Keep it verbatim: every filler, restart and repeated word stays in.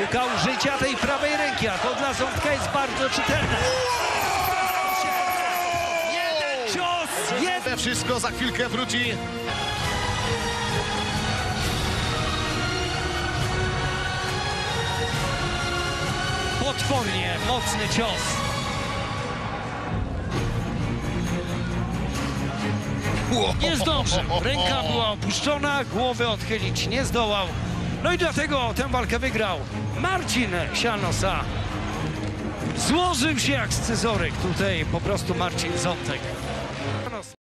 Próbka użycia tej prawej ręki, a to dla Ząbka jest bardzo czytelne. Jeden cios, jeden... Wszystko za chwilkę wróci. Potwornie mocny cios. Nie zdążył. Ręka była opuszczona, głowy odchylić nie zdołał. No i dlatego tę walkę wygrał Marcin Sianosa. Złożył się jak scyzoryk tutaj po prostu Marcin Ząbek.